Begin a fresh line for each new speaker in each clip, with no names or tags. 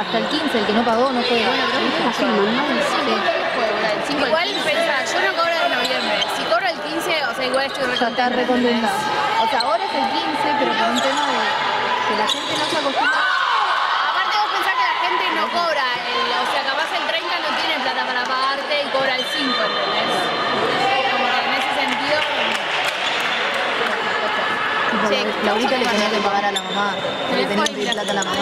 hasta el 15, el que no pagó no juega.
Bueno, pero no está filmando.
Sí.
Igual, pensá, yo no cobro en noviembre. Si cobro el 15, o sea, igual estoy
Ya está recontenta. O sea, ahora es el 15, pero por un tema de que la gente no se acostumbra.
Aparte vos pensás que la gente no cobra, o sea, capaz el 30 no tiene plata para pagarte y cobra el 5, ¿entendés? Como que en ese sentido...
Che, Laurita le tenía que pagar a la mamá, le tenía que pedir plata a la mamá.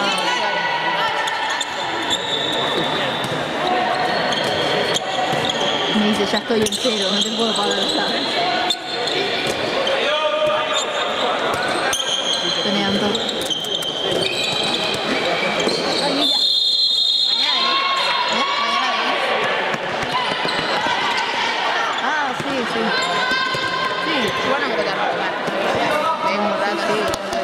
Me dice, ya estoy en cero, no te puedo pagar ya. Se me levantó. Ay, mira. ¿Mañana venís? Ah, sí. Sí, yo no creo que arrancar. Es un rato, sí.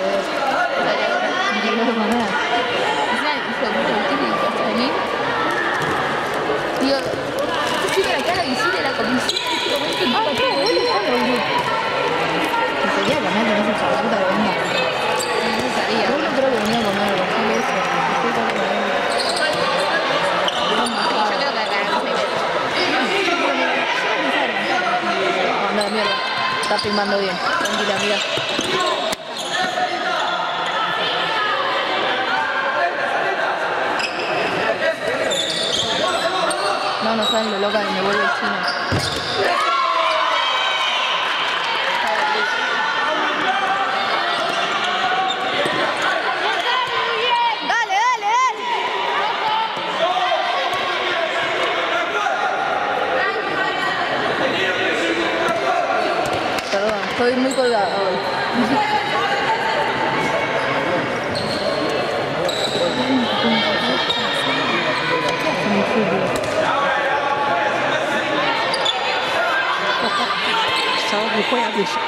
No quiero comer. Hijo de puta, ¿usted me dijo hasta venir? Digo, yo para acá a la visita de la comisión. Ah, qué bueno está el grupo. Sería comer con ese chavalita que venga. No sabía. Yo no creo que venía a comer algo así de eso. Yo creo que acá no se ve. Anda, mierda. Está filmando bien. Tranquila, mira. No saben lo loca que me vuelve el chino. Dale. Perdón, estoy muy colgada hoy.
Sábado que juega de ella.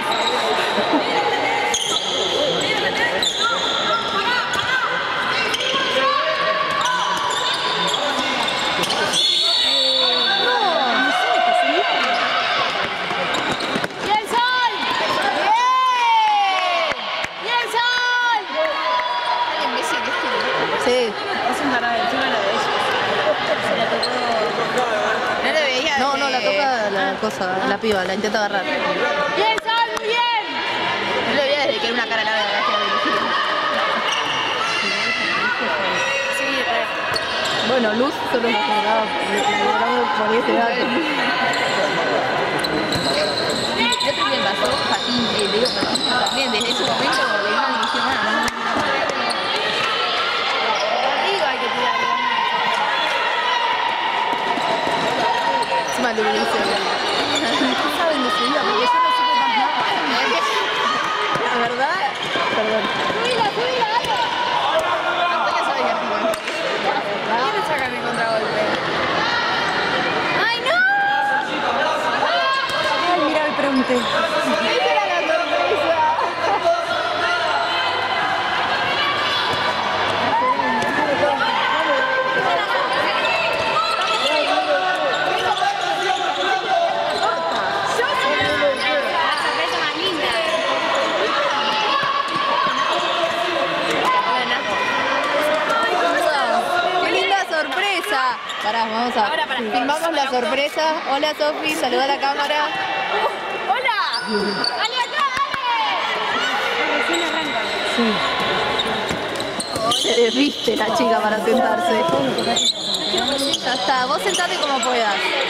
Sí.
Es un parado encima de la de ellos. Se la tocó... No le veía.
No, la toca la cosa, la piba, la intenta agarrar.
¡Bien, Sol, muy bien!
No le veía desde que era una cara larga de
Sí,
Bueno, Luz solo nos generaba por ese dato. El otro día pasó Patín, también desde ese momento que no dirigió más.
Arriba hay que tirarlo.
Encima le dice, ¿qué saben de su vida? Porque yo no supe más nada. La verdad, perdón.
¡Subila, dale!
Antonio sabe que arriba.
¿Quién le saca mi contragolpe? ¡Ay, no!
Ay, mira, me pregunté.
Esa era la sorpresa. Pará, vamos a...
Ahora,
filmamos la sorpresa. Hola, Sofi, saluda a la cámara.
¡Hola! ¡Dale acá, dale!
Recién arranca.
Sí. Se desviste la chica para sentarse. Ya está, vos sentate como puedas.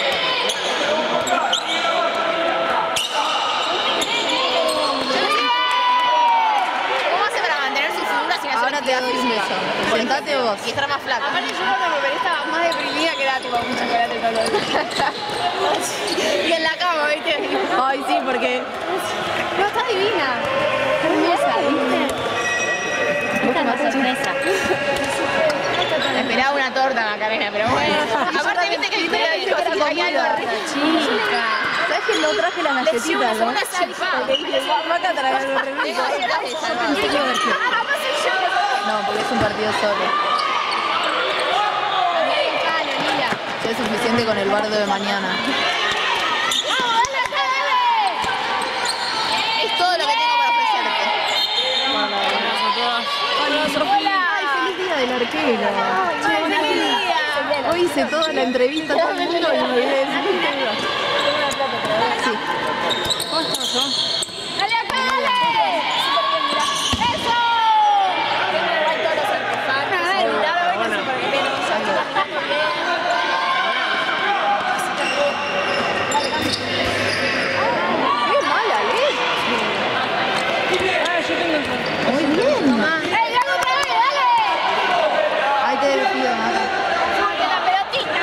¿Cómo hace para mantener su figura sin hacer
Ahora te doy un beso. Sentate vos.
Y estar más flaca. Aparte yo cuando me operé estaba más deprimida que era tipo mucha chocolate todo el día. Y en la cama, ¿viste?
Ay, sí, porque...
No, está divina. Hermosa, ¿viste?
Esta es la sorpresa.
Esperaba una torta, Macarena, pero bueno. Aparte, viste que Victoria dijo que hay algo arriba.
Chica. ¿Sabes que no traje la galletita, no?
Una salva.
Porque dije, vaca traer algo re rico. No, porque es un partido solo. Ya es suficiente con el bardo de mañana. Es todo lo que tengo para ofrecerte.
Hola, Sofía.
Ay, feliz día del arquero. hice toda la entrevista a todo el mundo y me olvidé de decir. Sí.
¿Cómo estás, yo?
¡Dale acá, dale! ¡Eso! Tiene igual todos los artefactos. Bueno, porque viene un salto caminando bien.
¡Qué mala leche!
Ah, yo tengo el...
Muy bien.
¡Ey, dale otra vez, dale!
Ahí te despido, Nata.
¡Súbete la pelotita!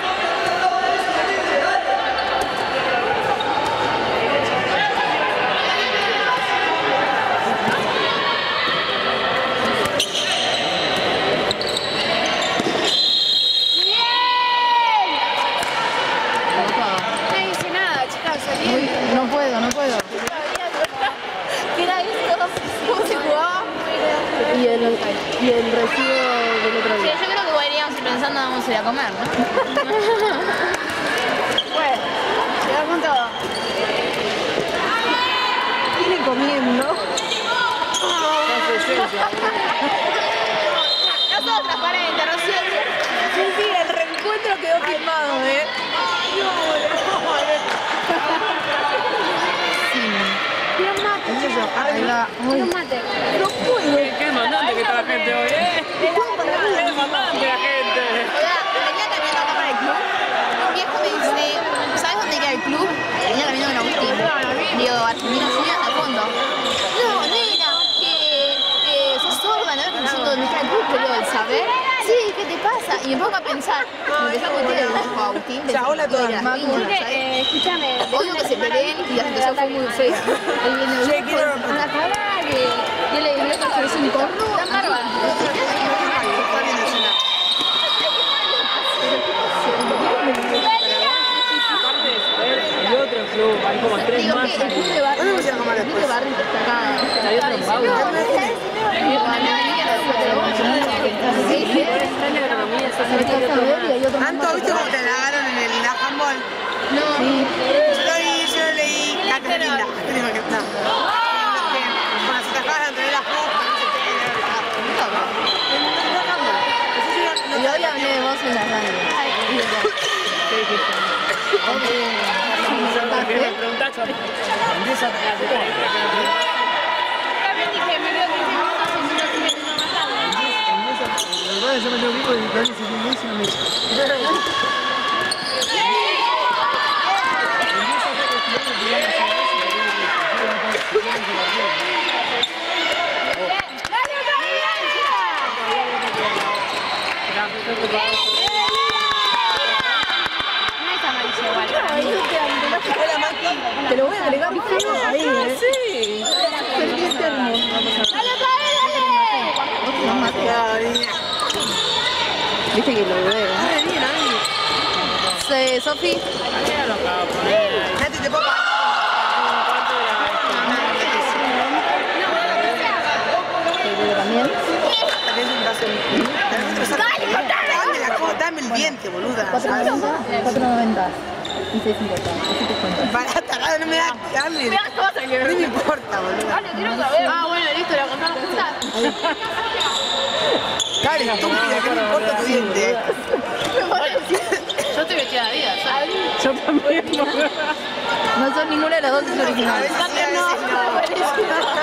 No hice nada, chicas, salí.
No puedo, no puedo.
¿Qué era esto? ¿Cómo se jugaba?
Y el recibo del otro
Sí,
día.
yo creo que veníamos pensando vamos a ir a comer, ¿no? Bueno, llegamos con todo.
Viene comiendo.
No sos transparente, Rocío.
Sí, sí, el reencuentro quedó filmado, ¿eh? Quiero mate.
Ahí va.
Quiero mate.
No puedo. Qué demandante que está la gente hoy, ¿eh? Qué demandante la gente.
Hola, venía caminando acá para el club. Un viejo me dice, ¿sabes dónde queda el club? Venía caminando con Agustín. Digo, Argentino Juniors al fondo. No, nena, que sos sorda, ¿no? Que nosotros dónde queda el club, pero el saber. Sí, ¿qué te pasa? Y me pongo a pensar, me empezó a contar el dijo Agustín.
Ya, hola a todas.
Escúchame. Odio que se peleen y la situación fue muy fea. Él viene a la cara y él le dijo que es un cornudo. Tan bárbaro.
Y otro club, hay como tres
Digo
más
que el club
ahí.
de barrio, el club de barrio que está acá.
Hay otro en Bauta.
Anto, ¿viste cómo te la agarraron en el handball?
No.
Yo lo leí, Carta Linda. No. Cuando se te acaban de entregar las fotos, no sé qué.
Y hoy hablé de vos en la radio.
Me preguntaste.
Yo me tengo que ir porque Dani se tiene que ir, si no me...
Te lo voy a agregar ahí, ¿eh? Sí.
Viste que lo veo. Sofi.
Nati, te puedo pagar.
También.
Dame el diente, boluda.
4.90 y 6.50. Así te cuento.
Barata, no me da hambre. No me importa, boluda.
Ah, bueno, listo, la contamos juntas.
Dale, estúpida, que no me importa tu diente.
Yo estoy vestida de vida, ¿sabes?
Yo también.
No son ninguna de las dos
A
originales.
veces sí, a veces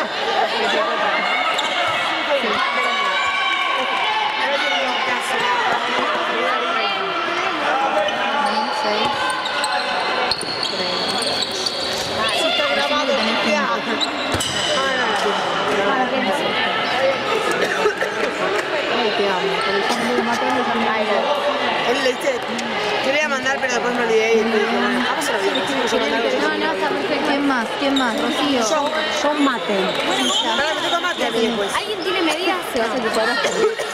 Él le dice, yo le iba a mandar, pero después me olvidé y le dije, bueno, vamos a lo bien.
No, está perfecto.
¿Quién más? ¿Quién más? Rocío.
Yo mate.
Ahora me toca mate a mí después.
¿Alguien tiene medidas?
Se va a hacer tu cuadrado.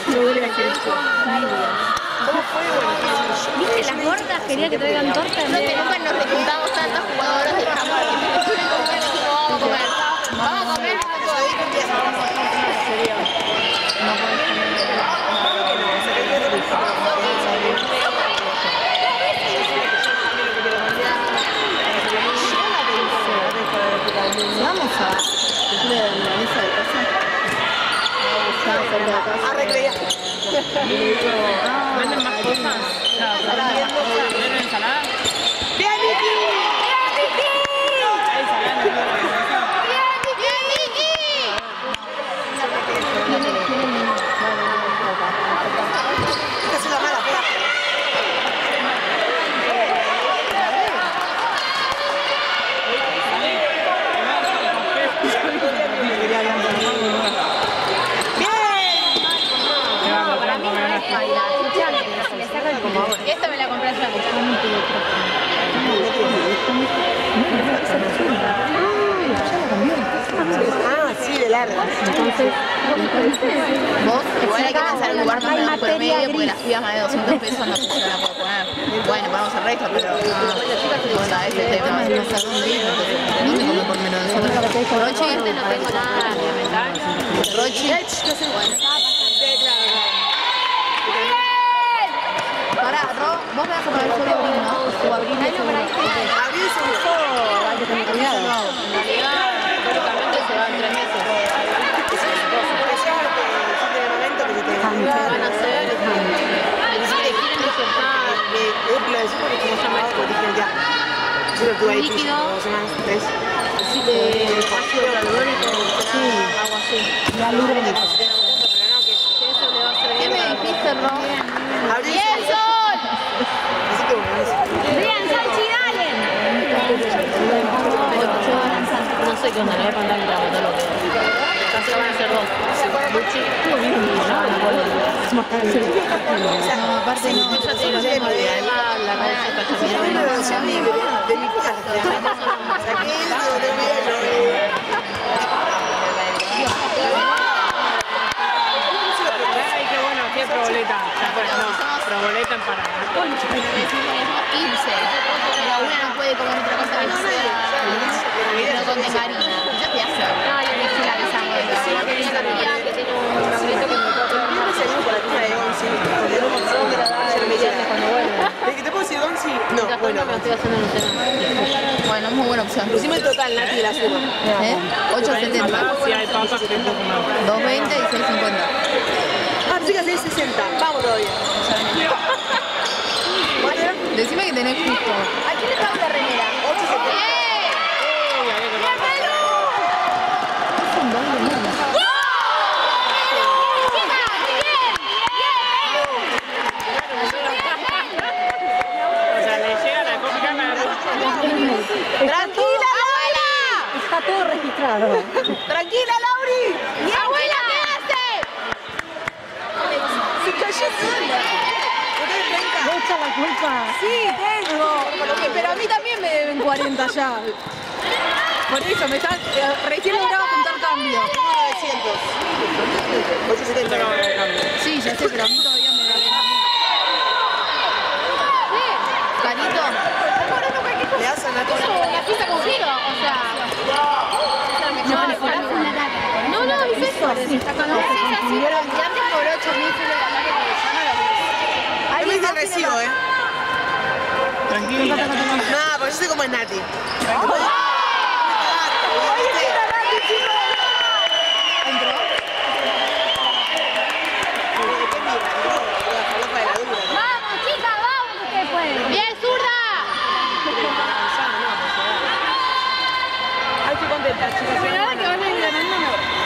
¿Viste las gordas? Quería que traigan torta. No, que nunca nos reclutamos tantas jugadoras del campo. Vamos a comer. Vamos a comer.
Vamos a decirle a la mesa de casa. Vamos a hacer de casa.
Arreglé ya.
¿Venden más cosas?
largas.
Entonces,
Vos, igual hay que pensar en un lugar más bajo el medio, porque las pibas más de 200 pesos no sé si se van a poder poner. Bueno, ponemos el resto, pero bueno, ese tema es no sé dónde ir, entonces, ¿dónde come por menos de nosotros? Rochi, no tengo nada. Rochi, pará, Ro, vos me vas a poner solo Abril, ¿no? O Abril es un...
Abril se usó.
hay que tener cuidado.
En realidad, históricamente se van 3 meses.
Eso es lo que siempre el momento que se te
Van a hacer, si te quieren inyectar
lo decimos porque como llamado, porque dije ya. Yo lo tuve ahí
líquido,
2 semanas, 3.
si te ácido hialurónico, algo así.
La libre de
Que eso le va a hacer
¿qué
bien
me
para
dijiste, Ro?
Abril
¡Bien, Sol!
Así que bueno, eso.
¡Bien, Solchi, dale!
No sé qué onda, le voy a contar que todo lo que casi van a ser 2. Luchi y
No, aparte no.
ya tiene la cabeza está
Yo me lo decía a mí, de mi casa. Saqué esto, de mi
Ay, qué bueno, qué proboleta. No, proboleta en Paraná.
Irse. Pero una no puede comer otra cosa que no sea. No contenga harina. Ya te hace. No, yo le hice la visa modelo. Sí, que tiene la tía que tiene un magnetito que me puede
Siempre seguimos por la tía de Gonzi, porque no me son agradables me llega.
cuando vuelve.
¿De que te puedo decir Gonzi? No, bueno.
Me estoy haciendo un tema.
Bueno, muy buena opción.
Pusimos el total, Nati, la suma.
¿Eh? 8.70.
Si hay papas, que tengo que comer.
2.20 y 6.50.
Ah, chicas, 6.60. Vamos todavía. ¿Cuánto era?
Decime que tenés justo.
¿A quién le pago la remera? 8.70.
O sea, le llega la cómica
¡Tranquila, abuela!
Está todo registrado.
¡Tranquila, Lauri!
¡Abuela, qué hace!
Se cayó sola. ¿No tenés 30?
¿Le echa la culpa?
Sí, tengo. Pero a mí también me deben 40 ya. Por eso, me están, recién lograba juntar cambio. 900. 870.
Sí, ya sé, pero a mí todavía me deben. Carito.
¿Le das a Nati?
La pizza con giro, o sea. No, es eso. Sí, está con los antes por 8.000
Yo me hice recibo,
Tranquila.
No, porque yo sé cómo es Nati.
Vamos, chica, vamos, que pueden. Bien, zurda.
Ay, estoy contenta, chicas.
Pero ahora que van a ir ganando,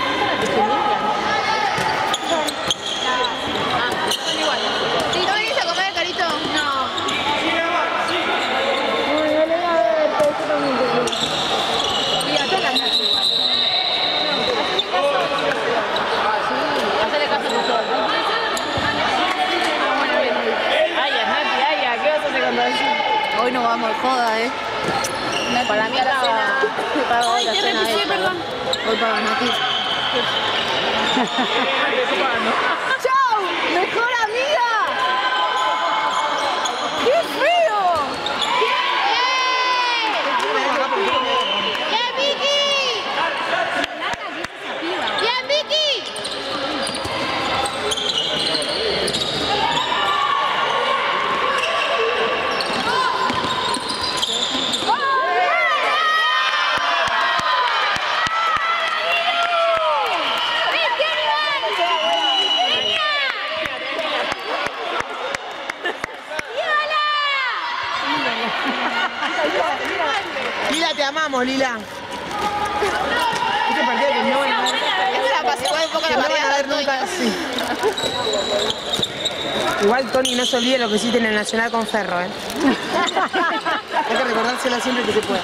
¿sí, no venís a comer, Carito? No.
Hacele caso a tu sol. Ay, Nati, ay, ¿qué vas a hacer cuando decís?
Hoy no vamos de joda,
Para mí la cena.
Ay, te repisé, perdón. Hoy paga Nati.
¡Chao! ¡Mejor amiga! ¡Qué feo!
¡Bien, Vicky! ¡Bien, Vicky!
Lila, te amamos, Lila. Este partido que no van a ver.
Esta la pasé igual un poco
Que
la
no van
partida
a ver nunca. Sí. Igual, Tony, no se olvide lo que hiciste en el Nacional con Ferro, Hay que recordárselo siempre que se pueda.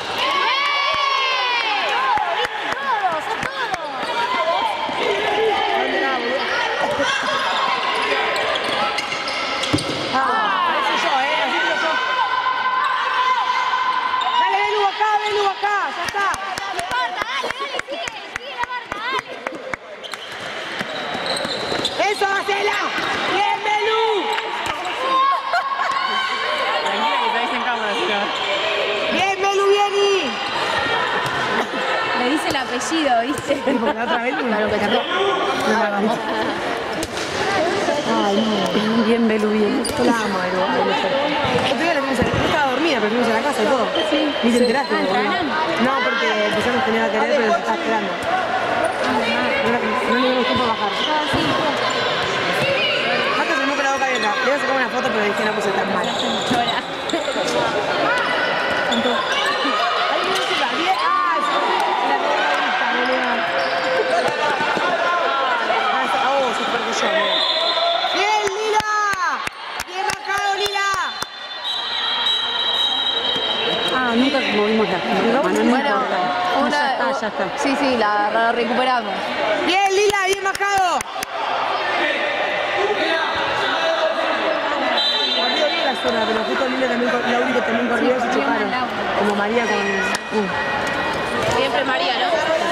Dale, Belu acá, ya está.
Marta, dale, sigue la Marta, dale. apellido, ¿viste?
Porque la otra vez no
Claro que también.
Ay, no. Bien, Belu, bien.
la amo, Belu. Otro día la fuimos a la casa, no estaba dormida, pero fuimos a la casa y todo.
Sí.
Ni te enteraste.
Ah,
boludo.
¿entraron?
No, porque empezamos a tener a querer, pero se está esperando. No le dimos tiempo a bajar. Hasta se me con la boca abierta. Le iba a sacar una foto, pero dije no puse tan mal.
Llora.
¿Cuánto? ¡Ay, no se va bien! ¡Ah! La boca boludo. Oh, se perdió yo, mira. ¡Bien, Lila! ¡Bien bajado, Lila!
Ah, nunca movimos la mano, no
Bueno,
importa. No, ya está.
Sí, sí, la recuperamos.
¡Bien, Lila! ¡Bien bajado! Corrió bien la zona, pero justo Lila también, Lauri que también corrió y se chocaron. Como María con...
Siempre María, ¿no?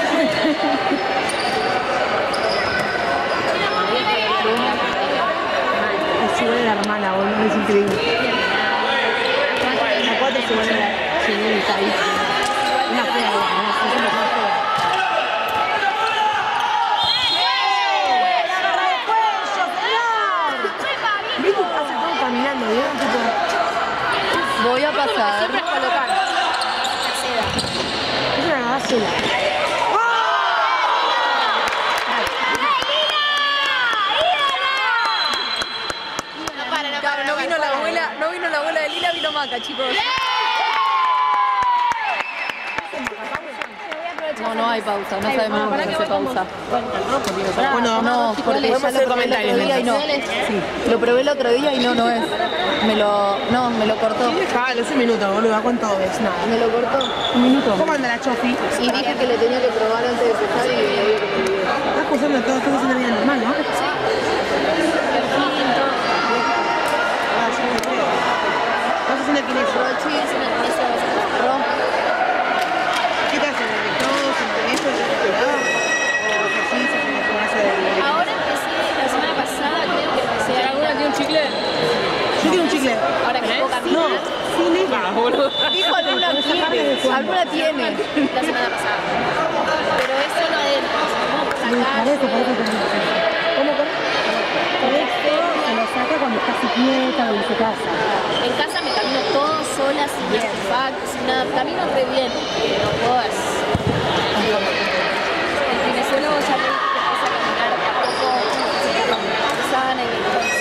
Es igual de la hermana, boludo, es increíble. La 4 es igual de la... Sí, está ahí. Una fea, es una fea. ¿Viste? Hace todo caminando, ¿vieron? Tipo,
Voy a pasar.
Siempre es colocar.
es una gacela.
No para, no
Claro,
para.
no vino la abuela de Lila, vino Maca, chicos. No hay pausa, no sabemos cómo se hace pausa.
Bueno,
No, porque
podemos
ya
hacer
lo probé el
comentarios.
otro día y no.
Sí.
Lo probé el otro día y no es. Me lo cortó.
Dejalo, es un minuto, boludo. ¿Cuánto es? Nada.
Me lo cortó.
Un minuto. ¿Cómo anda la Chofi?
Y dije que le tenía que probar antes de empezar y me dio que me olvidé.
Estás cursando todo, estás haciendo vida normal, ¿no? ¿Estás haciendo el kinesio? ¿Qué te hacen? ¿Electrodos, eso, o ejercicios, en el gimnasio de...
Ahora empecé, la semana pasada creo que empecé a...
¿Alguna tiene un chicle?
Yo quiero un chicle.
Ahora que puedo
No,
caminar,
sí, Lila.
Ah, boludo.
Dijo alguna tiene. Alguna tiene.
la semana pasada. Pero es solo adentro.
Parece
¿Cómo?
se lo saca cuando está así quieta o en su casa.
En casa me camino todo sola, sin artefactos, sin nada. Camino re bien, pero vos... El kinesiólogo ya me dijo que empieza a caminar de a poco, sana y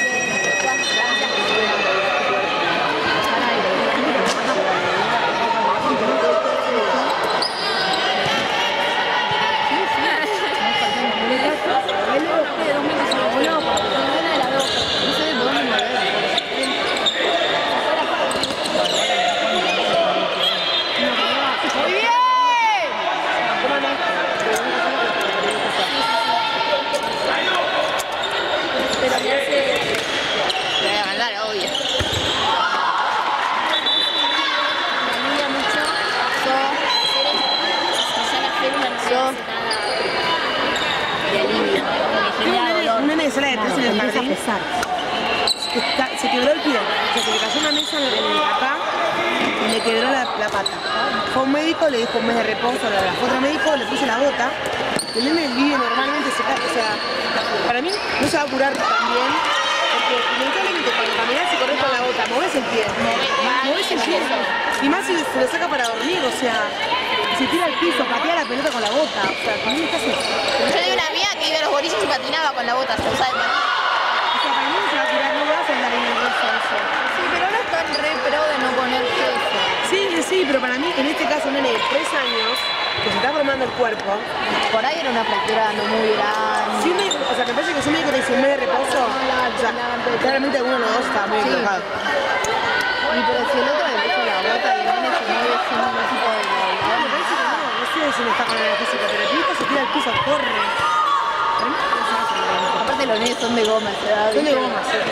Un nene de sala de clase en el
Empieza a
jardín
pesar.
se quebró el pie. O sea, se le cayó una mesa acá y le quebró la pata. Fue un médico, le dijo un mes de reposo, fue otro médico, le puso la bota. El nene vive normalmente, o sea, para mí no se va a curar tan bien, porque inevitablemente cuando caminas y corres con la bota, moves el pie. Moves el pie. Y más si se lo saca para dormir, o sea, se tira al piso, patea la pelota con la bota. O sea, ¿qué haces?
Yo tenía una amiga que iba a los boliches y patinaba con la bota, se usa de patín.
O sea, para mí no se va a curar, no vas a andar en el bolso eso.
Sí, pero ahora están re pro de no poner peso.
Sí, pero para mí, en este caso, un nene de 3 años, que se está formando el cuerpo,
Por ahí era una fractura no muy grande.
si o sea, me parece que si un médico te dice un mes de reposo, o sea, claramente alguno de los dos estaba muy
Sí.
equivocado.
Y pero si el otro le puso la bota y el nene se mueve sin ningún tipo de
Me
dolor.
parece que no sé si no está con la física, pero el pico se tira al piso, corre. Para mí, no se hace nada.
Aparte los nenes son de goma, ¿verdad?
Son de goma, sí.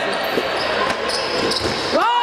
¡Gol!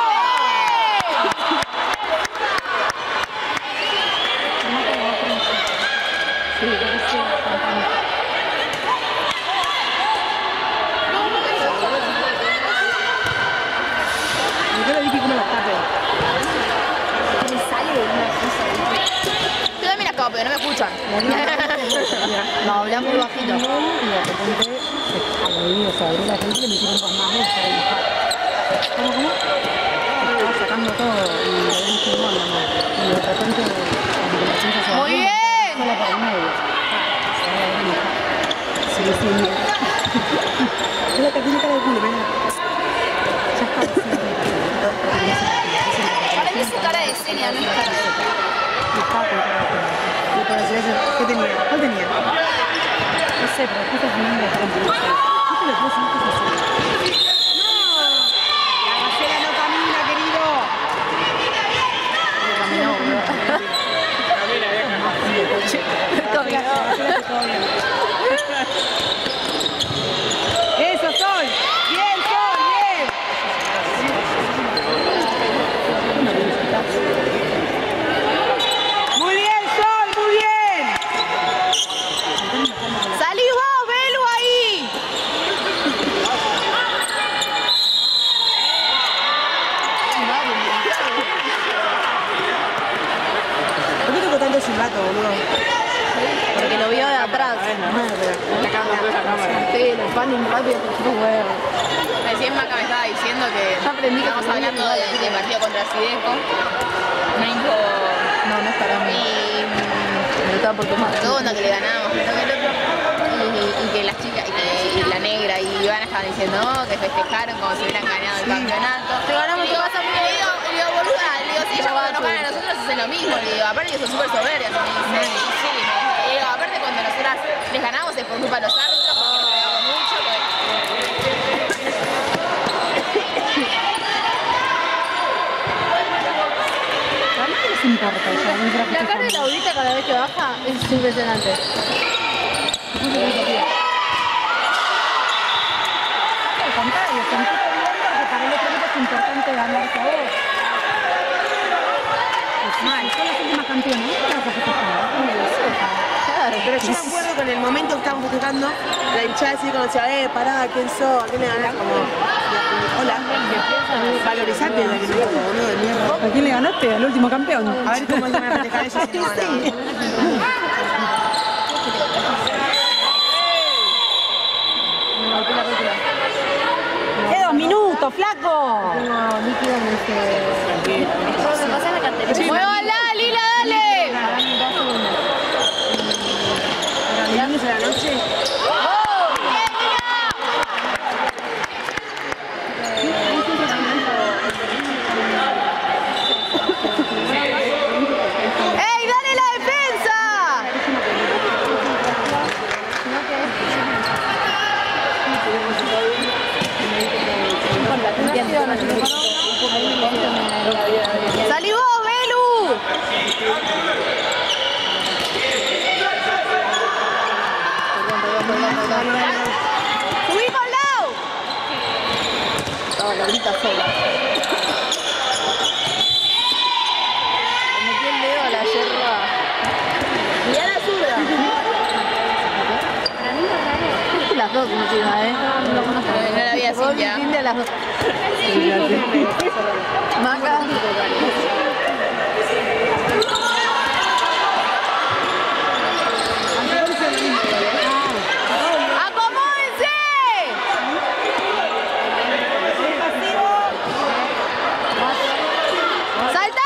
Yo le dije cómo la tape.
Yo también las esto, pero no me escuchan. No, hablan muy bajito.
Y de repente se abrió la gente y le metieron dos manos para dibujar. ¿Cómo? Estaba sacando todo y lo ven filmando, ¿no? Y de repente cuando la gente se
Muy bien.
sola por el medio. Sí, sí, mira. Es la que tiene cara de culo, ¿verdad? Ya está.
Para mí es cara de seria, no es cara de...
¿Qué tenía? ¿Cuál tenía?
No sé, pero justo es un nombre de frente. ¿Qué te lo puedo decir?
La gacela no camina, querido. Eso, Sol. Bien, Sol, bien. Muy bien, Sol, muy bien.
¡Salí vos, Belu, ahí!
¿Por qué tocó tanto silbato, boludo?
Porque lo vio de atrás. Sí, el panning rápido, pero huevo. Recién Maca me estaba diciendo que estamos hablando del partido contra Sideco. Me dijo... No, no es para mí. Me estaba por tomar. Todo cuando que le ganábamos, que el otro. Y que las chicas, y la negra y Ivana estaban diciendo que festejaron como si hubieran ganado el campeonato. Te ganamos, ¿qué pasa? Y le digo, boluda, le digo, si ellos cuando nos ganan a nosotros hacen lo mismo. Le digo, aparte que son súper soberbias. Me dice, sí, le digo, aparte cuando nosotras les ganamos es por culpa de los árbitros, porque nos pegamos mucho.
No importa,
La cara de Laurita cada vez que baja es impresionante.
al contrario, sentí que para el otro equipo es importante ganarte a vos. Son las últimas campeonas, ¿no? Claro,
pero yo me acuerdo que en el momento que estábamos festejando, la hinchada así como decía, pará, ¿quién sos? ¿A quién le ganás? Como, hola, valorizate de que no boludo de mierda.
¿A quién le ganaste? Al último campeón.
A ver cómo se van a festejar ellos si no ganan.
¡Qué 2 minutos, flaco!
No, líquido no sé. Me pasás la cartera.
¡Muévala, Lila, dale!
¿El lunes a la noche?
¡Ey, dale la defensa! ¡Salí vos, Belu! ¡Subimos, Lau! Estaba Laurita sola. Le metí el dedo a la yerba. Mirá la zurda.
Las dos encima, no lo conozco.
No la vi así ya.
Cintia, las dos.
Maca. ¡Acomódense! ¡Salta!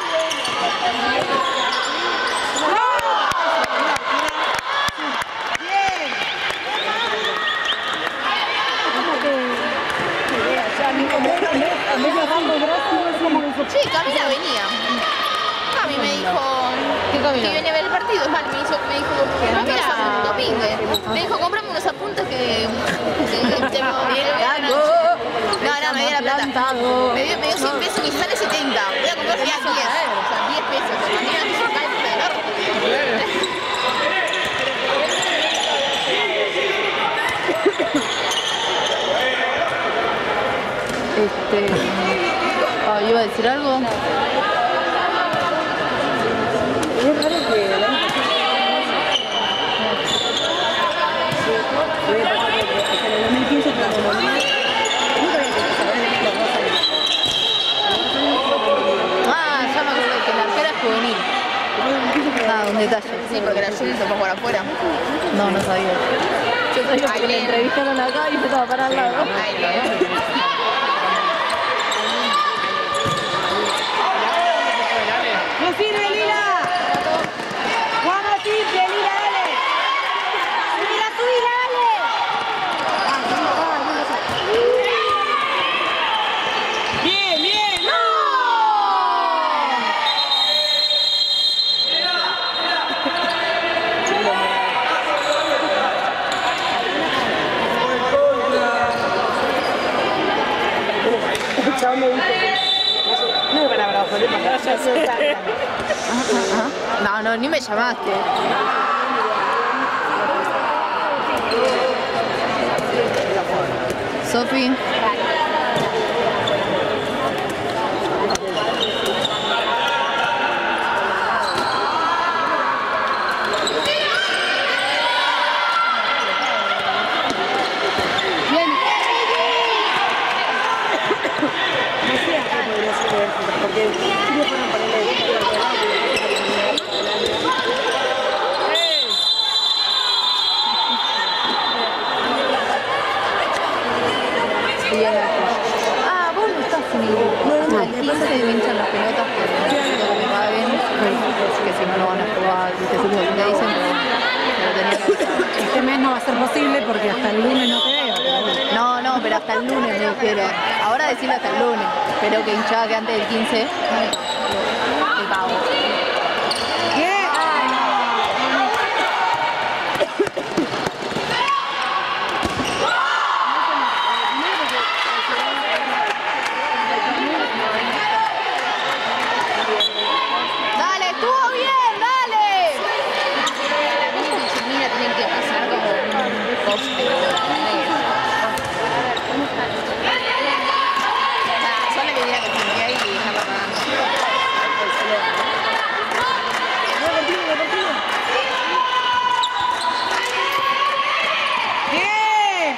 Sí, Camila venía. Cami me dijo que viene a ver el partido. Es más, me dijo comprame unos apuntes, Domínguez. Me dijo, comprame unos apuntes que tengo. No, me dio la plata. Me dio 100 pesos y sale 70. Voy a comprar ya 10. O sea, 10 pesos. Camila me hizo un cálculo enorme.
¿Iba a decir algo?
Es raro que el año en el 2015 transformó nunca había que saber de los 2 años.
Ah, ya me acordé que la arquera es juvenil. Ah, donde detalle.
Sí, porque la Juli se fue por afuera.
No, no sabía. Yo sabía que la entrevistaron acá y yo estaba para al lado.
¡No sirve, Lila! ¡Vamos, simple, Lila, dale! ¡Subila, subila, dale! ¡Bien, bien! ¡No! El chavo me dijo no es para bravo, pero
No, no, ni me llamaste. Sofi.
porque sí le fueron a ponerle
Vos no estás en el al 15 me hinchan las pelotas por necesito que me paguen, que si no no van a jugar, viste, si me dicen, pero tenía que avisar.
Este mes no va a ser posible porque hasta el lunes no te veo.
No, no, pero hasta el lunes me dijeron. Ahora decirlo hasta el lunes, pero que hinchaba que antes del 15 te pago.
Dale, estuvo bien, dale. La misma disciplina tienen que pasar como un poste. Solo que diga que tenía y dejarla pagando.
¡Bien!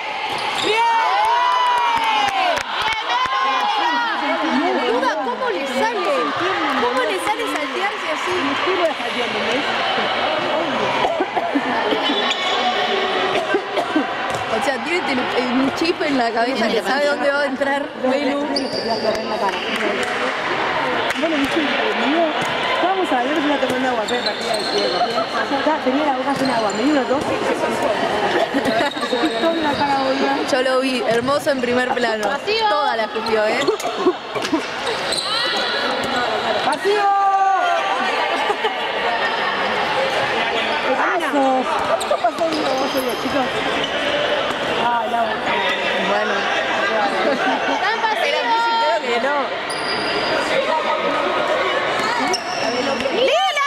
Boluda, ¿cómo le sale? ¿Cómo le sale saltearse así? O sea, tiene un chip en la cabeza que sabe dónde va a entrar Belu.
Bueno, vamos a ver, yo me tomando agua, pero partida de cielo. Tenía la boca llena de agua, me dio una tos. Toda la cara boluda.
Yo lo vi, hermoso en primer plano. Toda la escupió, ¿eh?
¡Vacío! ¿Qué pasó, chicos? Ah, la boca.
Bueno.
Tan fácil,
Creo que no.
¡Lila!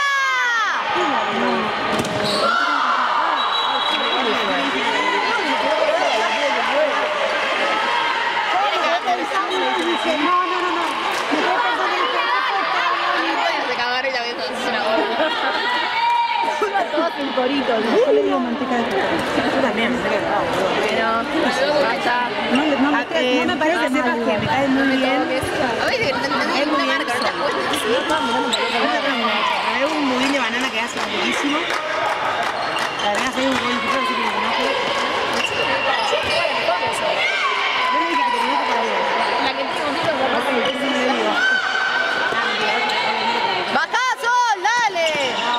Recabar y la vez es una gorda.
Todos en corito.
Yo le digo manteca de coco.
Yo también, me saqué
Bueno, basta.
No me parece
que sepas que me cae muy bien.
A ver, no una marca, ¿no te acuerdas?
Hay un budín de banana que hace buenísimo. La verdad, hay un buen tipo, así que lo conozco. Yo le dije que te conozco para ver.
La que tiene un ¡Bajá, Sol! ¡Dale!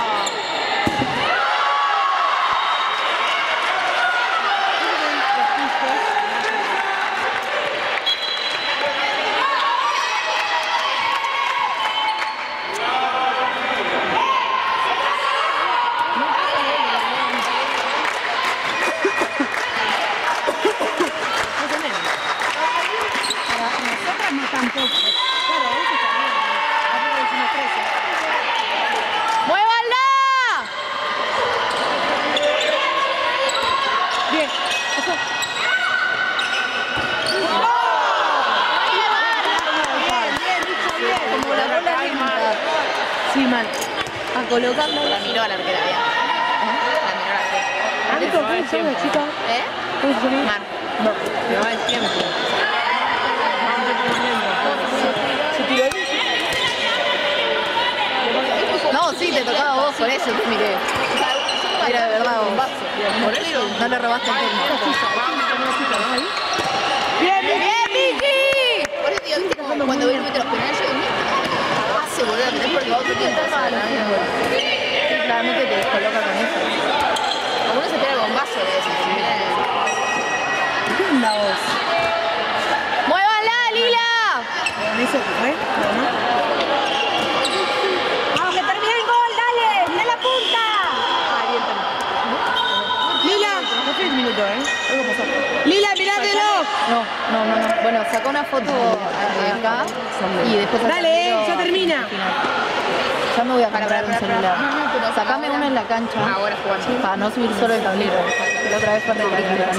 Nosotras no tampoco.
¡Muévanla!
Bien.
Como la bola rítmica.
Sí, mal.
A colocarla.
La miró a la arquera, ya. La miró a la arquera.
Anto, ¿cómo se llama, chica?
¿Eh?
¿Cómo se llama?
Mar.
No, me va el tiempo.
No, sí, te tocaba a vos, por eso te miré. Era de verdad bombazo. Por eso no le robaste el turno.
Bien, bien.
¡Bien, Vicky! Por eso digo, ¿viste como cuando voy a meter los penales? Yo digo, hace volver a meter porque va otro tiempo. Claramente te descoloca con eso. Como uno se tira el bombazo de eso.
¿Qué onda vos?
¡Muévanla, Lila!
¿Eso qué fue?
¡Vamos, que termine el gol! ¡Dale! ¡Mira la punta!
Lila, no fue el minuto, Algo pasó. Lila, mirátelo.
No. Bueno, sacó una foto acá y después...
Dale, ya termina.
Ya me voy a comprar un celular. Sacame uno en la cancha.
Ahora jugando.
Para no subir solo el tablero. La otra vez fue en el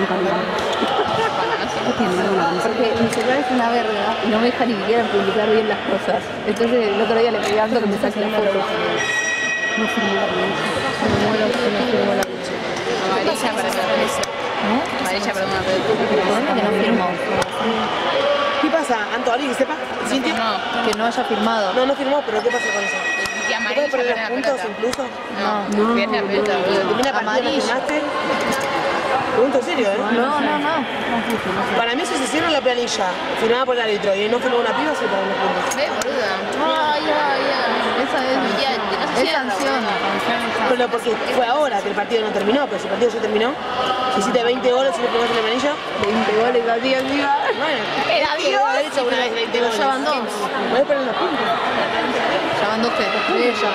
porque mi celular es una verga y no me deja ni siquiera publicar bien las cosas. Entonces el otro día le pedí a Anto que me saque la foto. No firmó la plancha. Me muero que no firmó la plancha.
Amarilla para que Amarilla, perdón,
Que no firmó.
¿Qué pasa, Anto? ¿Alguien que sepa? ¿Cintia?
Que no haya firmado.
No firmó, pero ¿qué pasa con eso?
Y
¿No
amarilla
puede perder
para la
puntos
pelota.
incluso?
No, pierde la pelota, boludo.
¿Termina partida no
Amarilla.
firmaste? Pregunto en serio,
No.
Para mí si se cierra la planilla, firmada por el árbitro y no firmó una piba, se pagan los puntos.
Ve, boluda. Ay.
Esa es sanción.
Pero porque fue ahora que el partido no terminó, pero si el partido ya terminó, si hiciste 20 goles y no firmaste la planilla,
20 goles así encima.
bueno.
Era Dios.
¿Has hecho alguna vez 20 goles?
Ya van 2.
Podés perder los puntos.
Ya van 2 de ella.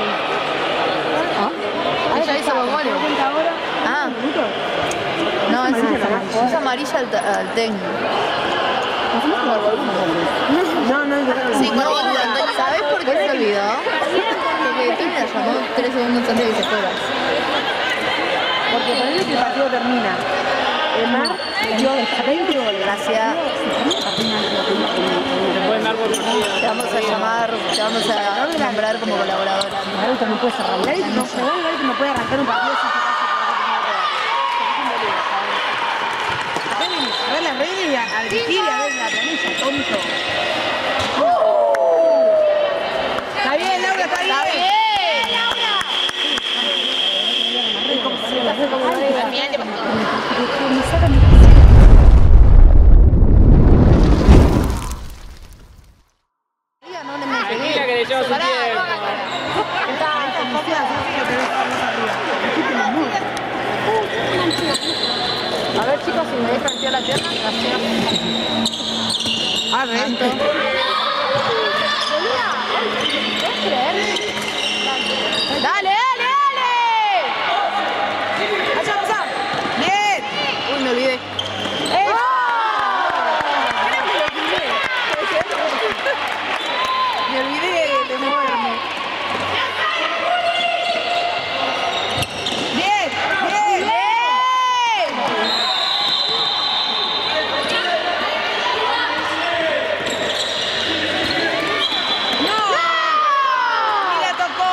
¿Ah? Ella hizo los goles. Ah. No, es amarilla al técnico.
No.
Sí, ¿sabés por qué se olvidó? Porque Tony la llamó 3 segundos antes de que se fuera.
Porque parece que el partido termina. El Mar dio 20 goles.
Gracias.
Te pueden dar por partido.
Te vamos a llamar, te vamos a nombrar como colaboradora.
El árbitro no puede cerrar. El árbitro no puede arrancar un partido sin a ver las redes y a dirigir y a ver la planilla, tonto. Está bien, Laura, está bien.
¡Está bien!
Al final te pasó.
Tranquila que le lleva su tiempo.
A ver, chicos, si me dejan tirar la pierna. Gracias. ¡Dale!
Bien.
Uy, me olvidé. Me olvidé de moverme.
Bien. Y la tocó.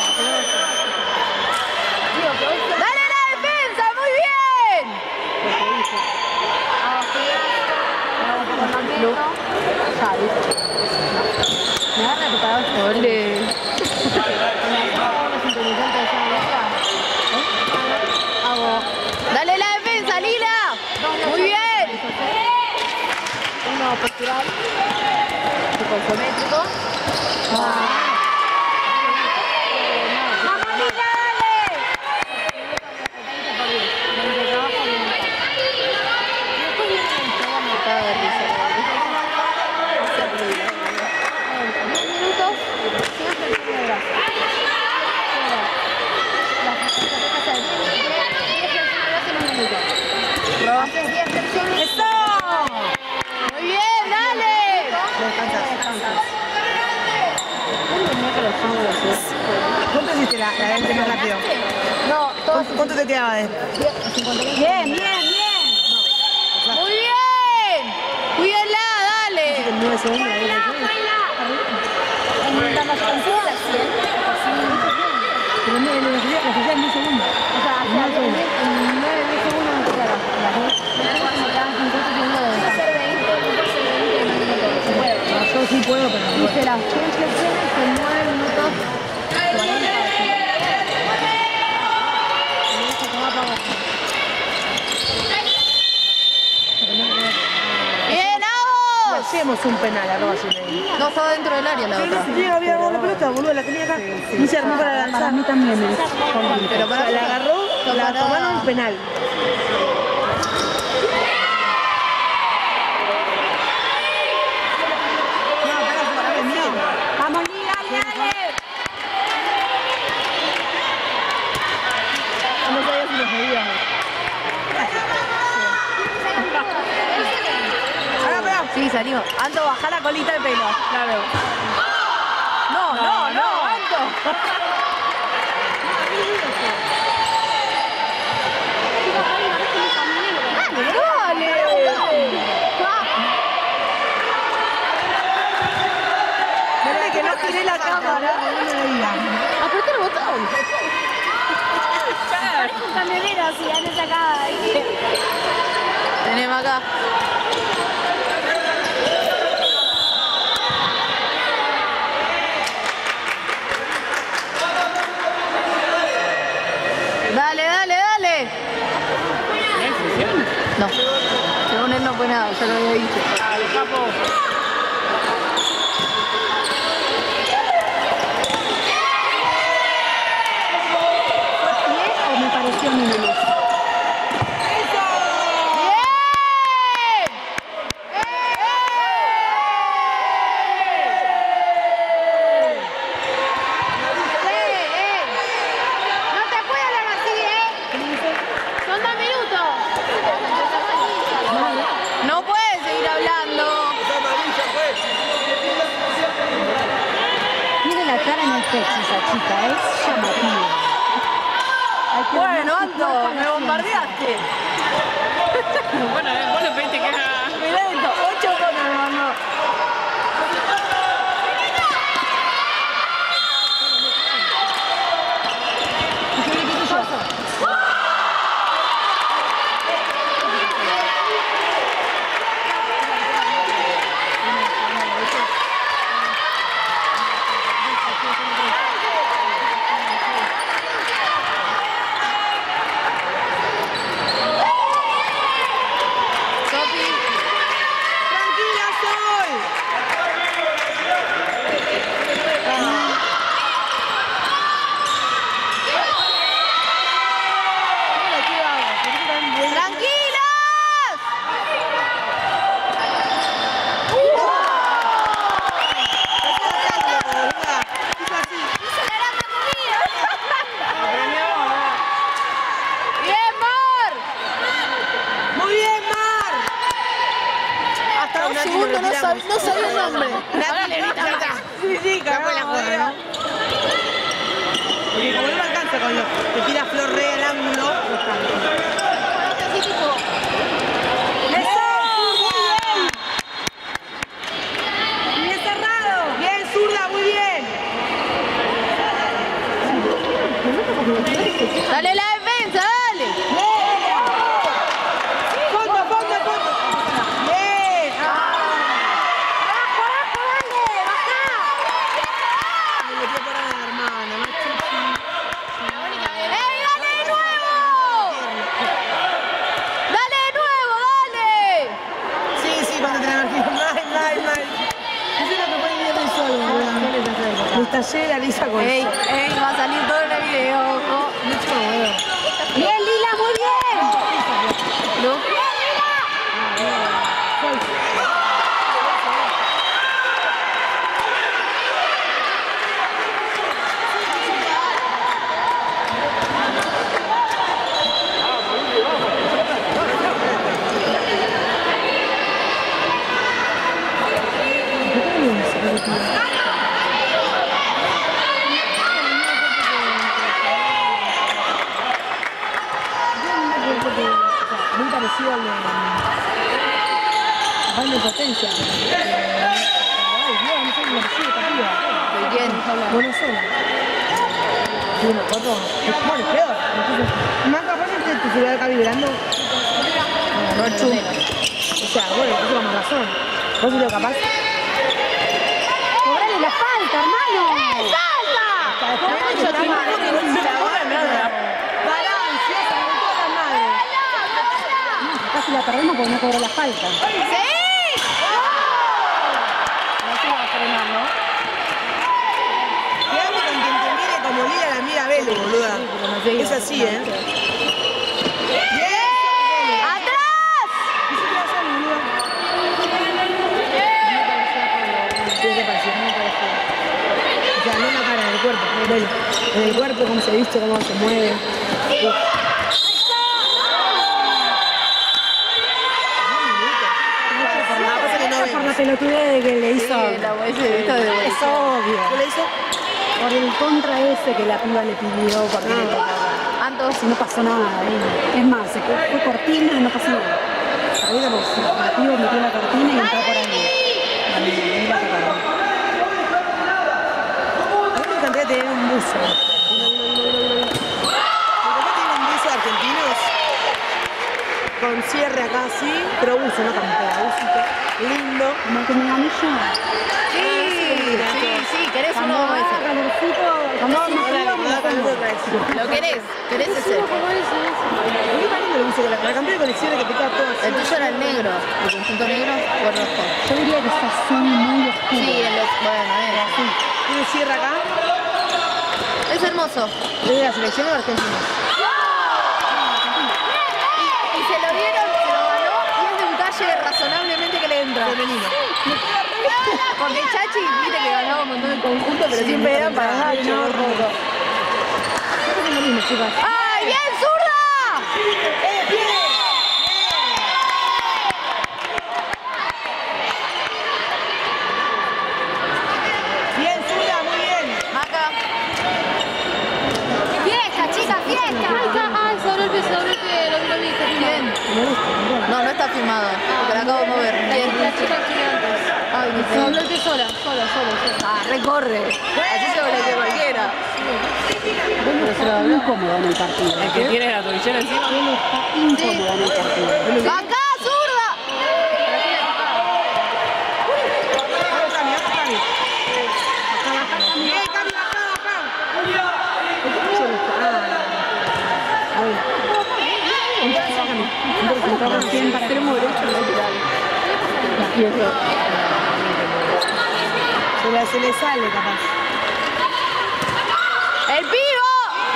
¡Dale la defensa! ¡Muy bien! Me van a tocar ole. ¡Dale la defensa, Lila! ¡Muy bien! Uno postural. Psicométrico. ¡Eso! ¡Muy bien, dale!
¿Cuánto hiciste la gente más rápido?
No, todos.
¿Cuánto te quedaba de?
Bien. Muy bien. Cuídenla, dale.
9 segundos.
En la mascanción la 100.
Pero en la sociedad en 10 segundos.
O sea, en 9 segundos me quedaron. Me quedan 50 segundos de descanso.
No, yo sí puedo, pero no.
Hice las 3 flexiones en 9 minutos 40.
fallemos un penal, arroba Gmail.
No, estaba dentro del área la
Pero
otra.
no se había dado la pelota, boludo, la tenía acá. Ni se armó para
Para
lanzar.
mí también es.
Pero
O sea, la agarró, la tomaron penal.
Vamos, Liga, dale.
No sabía si nos veíamos.
Sí, salimos. Anto, bajá la colita de pelo.
Claro.
No, Anto.
Dale, que no tiré la cámara.
Apretá el botón.
Parece un camionero así, anda sacada ahí.
Tenemos acá. Dale, dale, dale.
¿No hay función?
No. Según él no fue nada, ya lo había dicho.
Dale, capo.
¿O me pareció menos?
¡Bien!
No te puedes hablar así, Son 2 minutos.
No puedes seguir hablando.
Tiene la cara en el pecho esa chica, es llamativa. Hay que
Bueno,
ver
Anto,
más
me bombardeaste.
Bueno, vos le pediste que haga.
Mirá esto, 8 tonos me mandó. Sofi,
¡Tranquila soy!
¡tranquilas! ¡Bien, Mar!
¡Muy bien, Mar!
Hasta 2 segundos no sabía el nombre.
Sí, cagamos la joda, ¿no? Porque como no me alcanza con lo que tira Flor Rey al ángulo, ¡bien cerrado! ¡Bien, zurda, muy bien!
Dale la defensa, dale.
¡Fondo, fondo, fondo! ¡Bien! Me metió por ahí la hermana, más chichi.
¡Ey, dale de nuevo! ¡Dale de nuevo, dale!
Sí, sí, cuando te la marqué. Mal. Eso es lo que puede ir de solo. Los talleres de Lisa con
¡Ey, va a salir todo en el video, ojo!
Bien, Lila, muy bien.
¿No?
Muy parecido al de baile de potencia. Ay, Dios, no sé cómo se sigue, capilla.
¿De quién?
Buenos Aires.
Sí, unos cuatro. Bueno, es peor. Más capaz que tu celular acá vibrando.
Rochu.
O sea, bueno, eso con razón. Vos sos lo capaz.
Cobrale la falta, hermano.
Pará, ansiosa, con toda la madre.
Casi la perdemos porque no cobró la falta.
¡Sí!
sale, boluda. Es así, ¿eh?
¡Atrás!
Sí, ¿qué pareció? ¿Cómo pareció? O sea, no en la cara, en el cuerpo. Bueno, en el cuerpo, cómo se viste, cómo se mueve. Uf. Por la pelotudez de que le hizo. Es obvio.
¿Qué le hizo?
Por el contra ese que la piba le pidió. Porque
Antos.
no pasó nada. Es más, se fue cortina y no pasó nada. Ahorita pues, la piba metió la cortina y entró por ahí.
A mí me encantaría tener un buzo. Me encantaría tener un buzo argentinos con cierre acá así, pero buzo, no campera, buzo lindo.
Como que me gané yo.
Sí, querés
Cuando
uno
haga
ese.
calorcito, cuando haga frío, me lo pongo.
¿Lo querés? ¿Querés ese?
¿Por qué parece el buzo? La campera con el cierre que te queda todo así.
El tuyo era el negro, el conjunto negro o el rojo.
Yo diría que está azul muy oscuro.
Sí, bueno,
¿Tiene cierre acá?
es hermoso.
¿Es de la selección o de Argentina?
Y se lo dieron, se lo ganó y es de un talle razonablemente que le entra.
Femenino.
Porque Chachi, viste que ganaba un montón de conjuntos, pero siempre eran para Nacho.
Yo tengo lo mismo, chicas.
¡Ay, bien, zurda!
Bien, Zula, muy bien.
Maca.
¡Fiesta, chicas, fiesta! ¡Ay, se abrió el pie, lo vi,
Bien. No, no está filmado, porque la acabo de mover. Bien.
La chica gigantes.
Ay, mi
Se abrió el pie sola.
Ah, recorre. Así se lo que cualquiera.
Bueno, está incómodo en el partido.
El que tiene la tobillera encima.
Él está incómodo en el partido.
¡Acá, zurda!
Vamos, Cami, vamos, Cami. Bien, Cami, acá.
A ver. Entró recién para extremo derecho lateral.
Se le sale, capaz.
¡El pivo!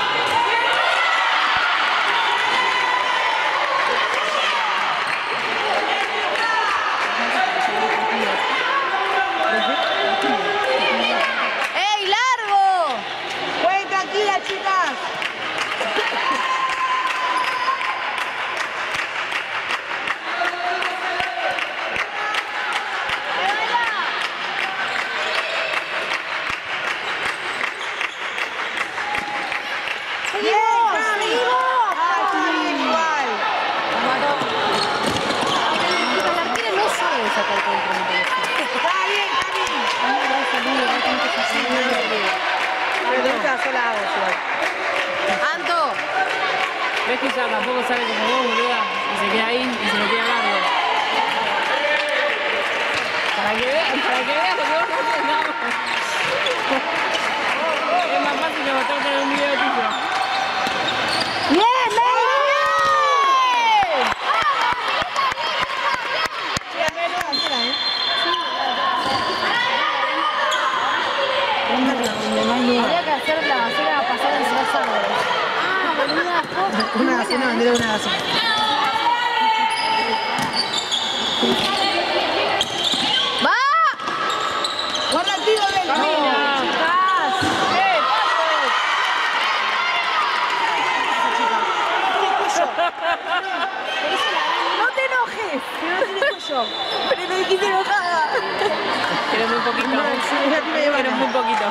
¡Ey, largo!
Jueguen tranquila, chicas. Bien, Cami. Ay, está bien igual.
La arquera no sabe sacar contra un teléfono.
Está bien, Cami. Pero te gusta sola hago yo.
¡Anto!
¿Ves que ella tampoco sale como vos, boluda? Y se queda ahí y se lo queda largo. Para que veas lo que vos no haces nada más. Es más fácil que mostrarte en un video tuyo.
¡Bien, Mary!
Había que hacerla pasar en las árboles. Ah, boluda,
Una gasolina, bandera de una gasolina.
¡Va!
Guarda el tiro del
¡No te enojes! Pero me dijiste enojada.
Quieres muy poquito. Quieres muy poquito.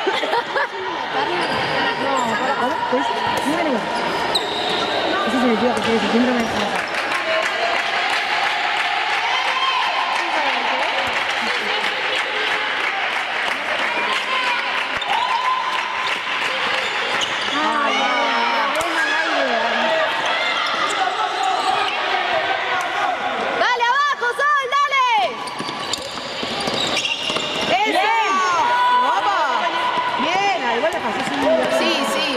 Ese significa que tiene su síndrome de la
¡Dale, abajo, Sol, dale!
¡Eso! ¡Opa! Bien, igual la pasé sin duda.
Sí, sí.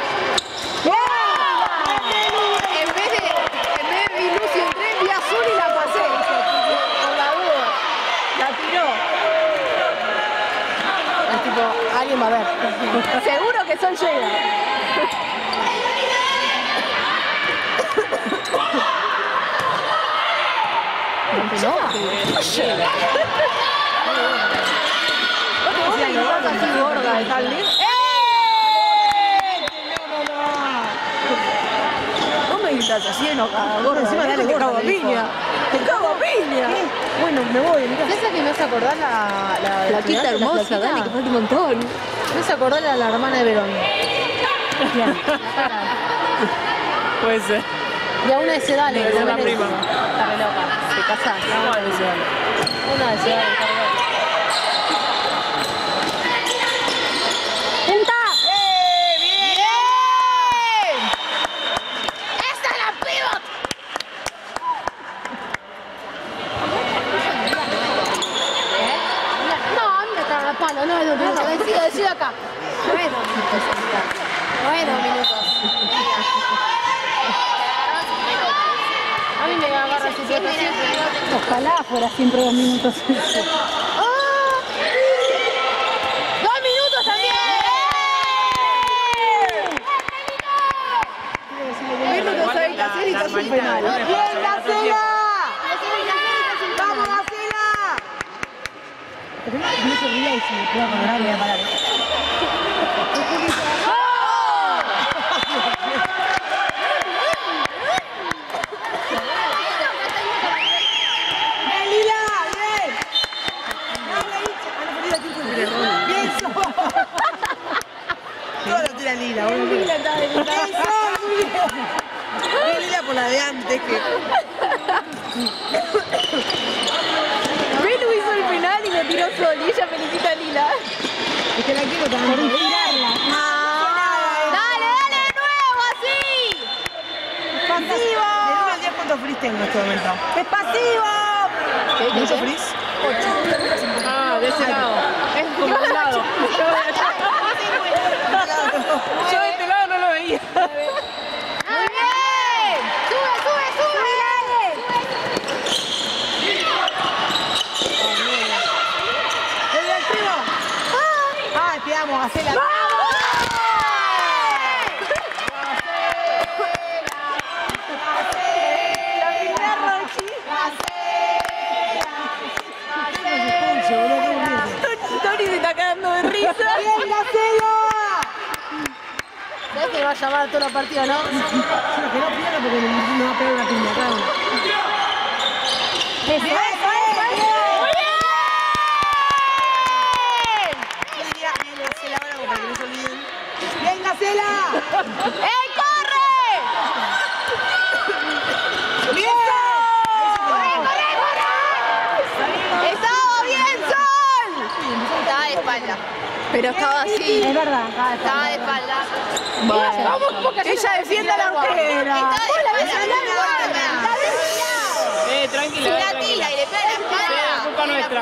En vez de vi Lucio entré, vi azul y la pasé. Por la duda. La tiró. Es tipo, alguien va a ver. Seguro que Sol llega.
Así gorda de Harley. No me gritas así enojada, gorda.
Encima dale
te
gorda,
cago a
le dijo.
piña. Te cago a piña.
Bueno, me voy. Mirá.
¿Esa que me hace acordar la
Flaquita hermosa, Dani, que falta un montón.
Me hace acordar la hermana de Verón.
Puede ser.
Y a una de Sedale.
Debe ser la prima.
Está re loca. Se casás.
Igual de Sedale.
Una de Sedale. ¡Punta!
¡Bien! ¡Esta es la pivot!
No, a mí me caga la palo. No, decido acá.
No es 2 minutos. No es 2 minutos.
A mí me agarra su siempre. Ojalá fuera siempre 2 minutos.
2 minutos también.
Minutos hay que hacer y casi un penal.
¡Bien, Gacela! ¡Vamos, Gacela! No se ría y si me puedo acordar voy a parar. ¡Bien, Lila! ¡Bien! ¡Bien, Sol! Todo lo tira Lila, boludo. ¡Bien, Sol! ¡Muy bien! Bien, Lila por la de antes que...
Belu hizo el penal y lo tiró Sol y ella felicita a Lila.
Es que la quiero también. Por inspirarla.
Dale, dale de nuevo, así.
¡Pasivo! Del 1 al 10, ¿cuántos frizz tengo en este momento? ¡Es pasivo! ¿Mucho frizz?
Ah, de ese lado. Es como un lado. Yo de este lado no lo veía.
Muy bien. Sube, sube, sube.
¡Desde el primo! ¡Ah, te amo, Gacela!
Tony se está cagando de risa.
¡Bien, Gacela!
¿Sabes que va a llamar a toda la partida, no?
Sí, que no pierda porque me va a pegar una piña acá.
¡Eso!
¡Bien! Bien, Gacela, ahora para que no se olviden. ¡Bien, Gacela!
¡Ey, corre!
¡Bien!
¡Corre, corre, corre! ¡Estaba bien, Sol! Estaba de espalda. Pero estaba así.
Es verdad.
Estaba de espalda.
Ella defiende a la arquera.
Estaba de espalda.
Tranquila.
Si la tira y le pega la espalda.
Sí, es culpa nuestra.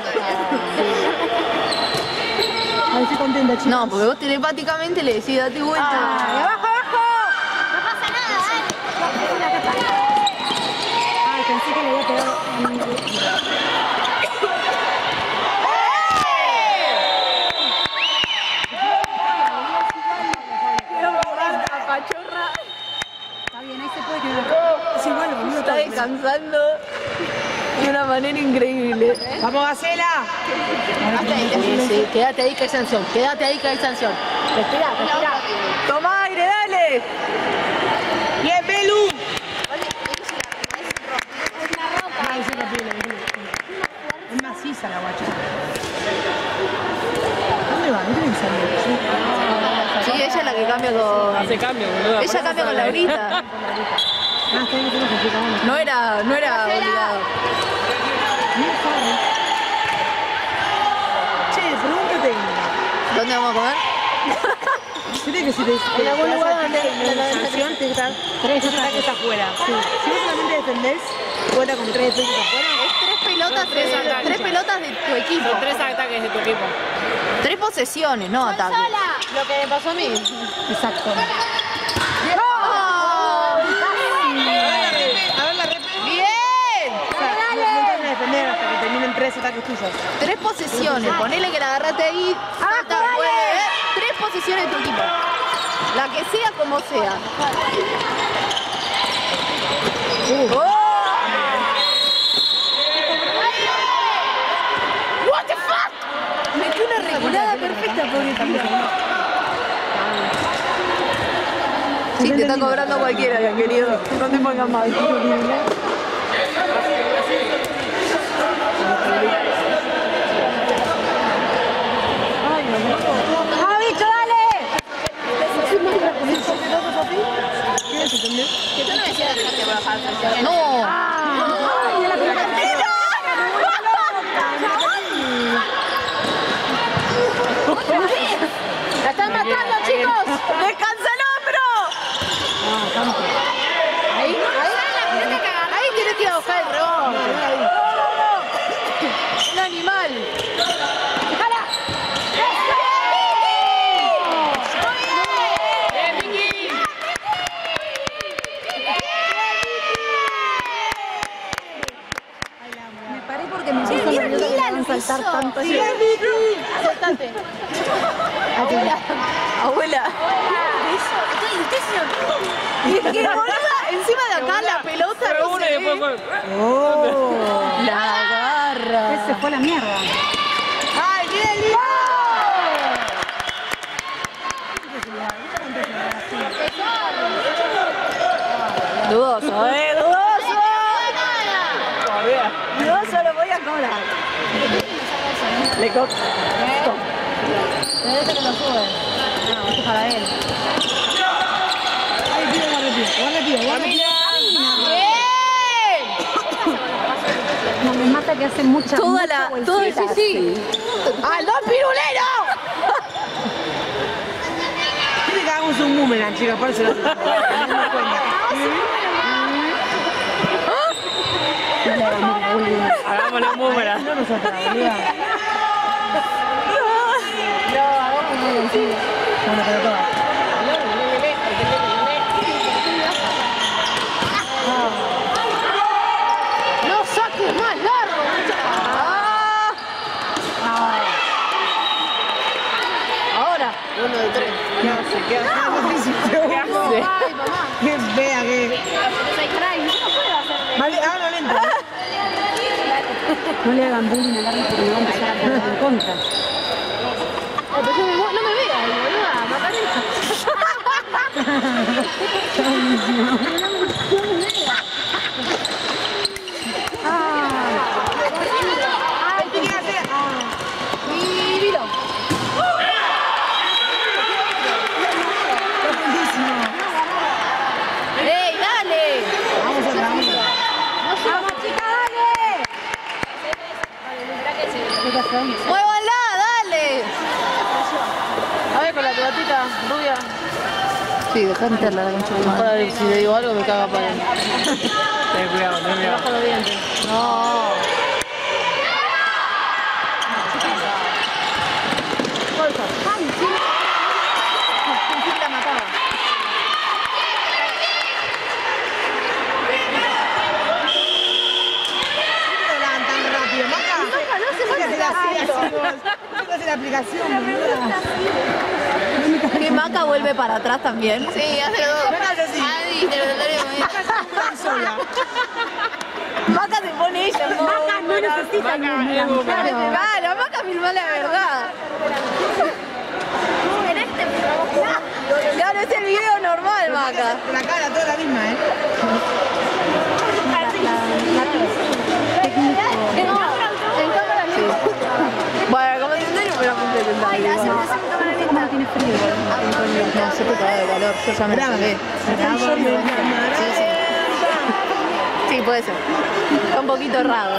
A ver, estoy contenta, chicos.
No, porque vos telepáticamente le decís, date vuelta.
¡Abajo, abajo!
No pasa nada, dale.
Ay, pensé que le había pegado. Está bien, ahí se puede quedar.
Es igual, boludo.
Está descansando de una manera increíble.
¡Vamos, Gacela!
Sí, sí, quédate ahí que hay sanción, quédate ahí que hay sanción.
Respira, respira.
Toma aire, dale.
¡Bien, Belu! Es maciza la guacha. ¿Dónde va? ¿No tiene que salir?
Sí, ella es la que cambia con...
Hace cambio, boludo.
Ella cambia con Laurita.
Ah, está bien, tengo que explicar.
No era obligado.
Che, pregunta técnica.
¿Dónde vamos a comer?
Viste que si te
En algún lugar donde
la sanción te está 3 ataques afuera. Sí. Si vos solamente defendés, cuenta con 3 defensas afuera.
Es 3 pelotas,
tres ataques.
3 pelotas de tu equipo.
Son 3 ataques de tu equipo.
3 posesiones, no ataques.
Lo que me pasó a mí. Exacto.
A ver la repe.
¡Bien!
O sea, no tenés que defender hasta que terminen 3 ataques tuyos.
3 posesiones, ponele que la agarraste ahí, salta, vuelve, 3 posesiones de tu equipo.
La que sea como sea. What the fuck? Metió una reculada perfecta por el tiro. Sí, te está cobrando cualquiera, ya querido. No te pongas mal. ¡Bicho, dale! Que tú no decías que te bajar. No. ¡La están matando, chicos! ¡Descansa el hombro! Ahí tienes que ir a buscar el rebote. Un animal. Saltar tanto. Sí. Saltate. Abuela. Y es que boluda, encima de acá la pelota no se ve. La agarra.
Se fue a la mierda.
¡Ay, viene el dudoso, dudoso. Dudoso, lo voy a cobrar. Le coco.
Parece que lo sube. No, es para él. Ahí pide, guarda. No, me mata que hace mucha bolsita.
Sí. ¡Al dos pirulero!
Quiere que hagamos un boomerang, chicas, por eso lo hacemos.
Hagámosle un boomerang.
No nosotros, boluda. Bueno, pero todas.
¡No saques más largo! Ahora, 1 de 3.
¿Qué hace? ¿Qué hace?
Ay, mamá.
Qué fea que... Vale, hágalo lento.
No le hagan bullying al árbitro porque me va a empezar a poner en contra.
No me veas, boluda, mataré.
¡Ay, ¿qué quiere hacer?
Vivilo.
Está buenísimo.
¡Ey, dale!
Vamos otra, vamos otra.
¡Vamos, chica, dale! ¡Muévanla, dale! A ver, con la pelotita rubia. Sí, dejá meterla la concha. Para ver si le digo algo me caga para él.
Ten cuidado, ten cuidado.
Bajo los dientes. No. Bolsa. ¡Ay, sí! Pensé que la mataba.
¿Por qué lo hablan tan rápido? Maca,
No se
fíjate la aplicación, boluda.
¿Que Maca vuelve para atrás también? Sí, hace los dos.
No hagas así.
Adi, te lo daré.
Tan sola.
Maca se pone ella.
Maca no necesita ningún
Claro, Maca filmó la verdad. Claro, es el video normal, Maca.
La cara toda la misma, ¿eh?
Bueno, como tendría, pero apunté el
¿Cómo no tiene frío?
No, se te cae de calor, yo ya me la saqué. Sí, puede ser. Está un poquito errado.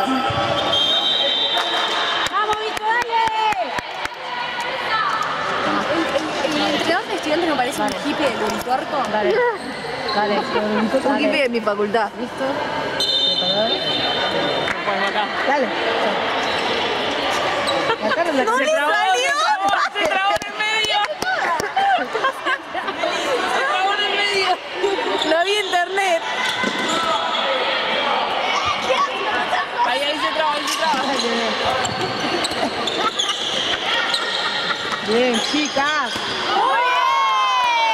¡Vamos, Vico, dale!
El entrenador de estudiantes me parece un hippie del Uritorco.
Dale.
Un hippie de mi facultad.
¿Listo?
Dale. La cara la
¡No le salió!
Se trabó en el medio. Se trabó en el medio.
Lo vi en internet.
Ahí se traba,
Bien, chicas.
¡Muy bien!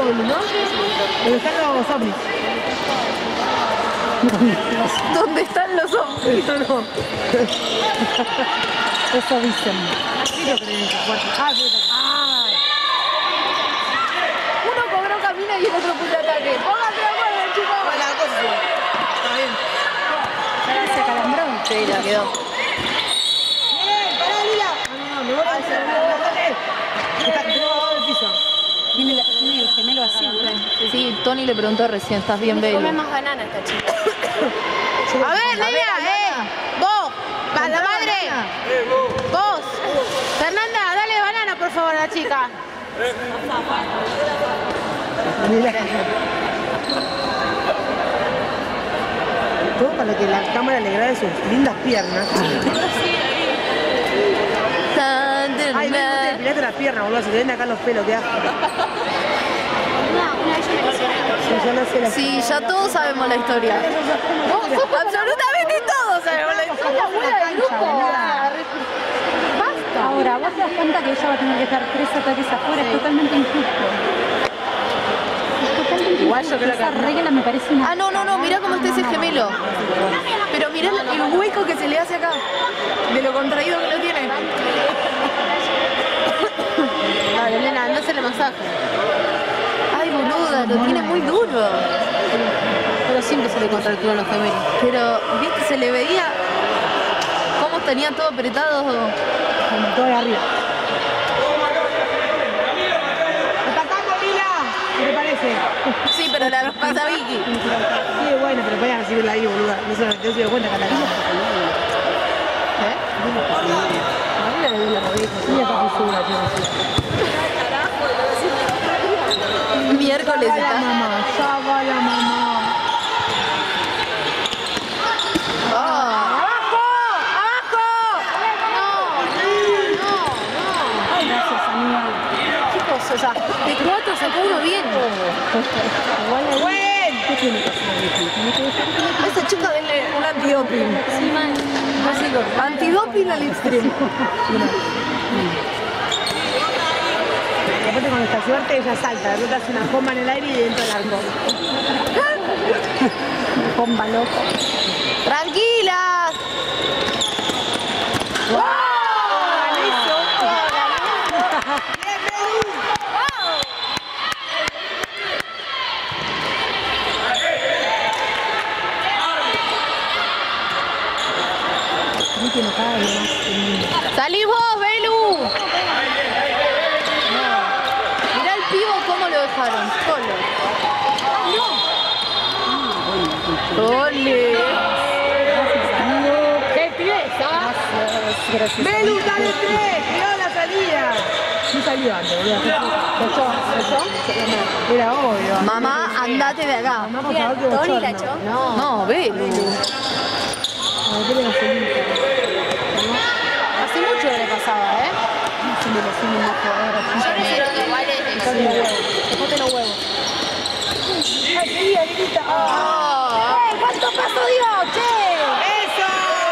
¿no?
Pero están los zombies.
¿Dónde están los hombres?
No, no.
Eso dicen.
Sí lo creen, cuatro. Ah, sí, sí.
Uno cobró camino y el otro puso ataque. Pónganse de acuerdo, chicos.
Bueno, la cosa sí. Está bien.
Ahora se acalambró.
Sí, la quedó.
¡Bien! ¡Pará, Lila! No, me voy a hacer. Está abajo del piso.
Tiene el gemelo así, ¿no?
Sí, Tony le preguntó recién, ¿estás bien, Belu?
Come más banana esta chica. A ver, Nelia, vos, para la madre. Vos. Fernanda, dale banana, por favor, a la chica.
Mira. Todo para que la cámara le grabe sus lindas piernas. Ay, no te depilaste las piernas, boludo. Se te ven acá los pelos, qué asco. Sí, ya no sé la
Sí, ya todos sabemos la historia. Absolutamente todos sabemos la historia. La abuela del grupo. Basta.
Ahora, vos te das cuenta que ella va a tener que estar 3 ataques afuera, es totalmente injusto. Es totalmente
Igual yo
injusto.
creo que
Esa regla me parece una...
Ah, no, mirá cómo está ese gemelo. Pero mirá el hueco que se le hace acá. De lo contraído que lo tiene.
Dale, nena, anda a hacerle masaje.
Ay, boluda, lo tiene muy duro.
Pero siempre se le contracturan los gemelos.
Pero, viste, se le veía cómo tenía todo apretado.
Como todo de arriba. ¡Atacando, Lila! ¿Qué te parece?
Sí, pero la pasa Vicky.
Sí, bueno, pero podían recibirla ahí, boluda. No se dio cuenta que atacaba.
Miércoles
Ya va la
está.
mamá, ya va la mamá.
¡Abajo! ¡Abajo!
Gracias, amiga.
Chicos, o sea, de 4 sacó uno bien.
¡Buen!
¿Qué tiene que hacer? Tiene que dejar que
A esa chica denle un antidoping.
Sí, man.
Antidoping al extremo.
Aparte con esta suerte ella salta, la otra hace una bomba en el aire y dentro del arco.
bomba loco.
¡Tranquilas! ¡Salí vos, Belu! Mirá el pivo cómo lo dejaron, solo. ¡Ole! ¡Qué pieza!
Gracias.
¡Belu, dale 3! ¡Cuidado la salida! No salió antes, boludo. Era obvio.
Mamá, andate de acá.
Mamá, por favor, que
Tony la
bochorno.
echó.
No, Belu.
A ver, la salida.
Hace mucho que le pasaba, ¿eh?
Se me lo hacen una jugadora.
Pero igual es
Dejate los huevos.
¡Ay, querida, Lilita!
Oh.
¿Cuánto paso dio, che?
¡Eso!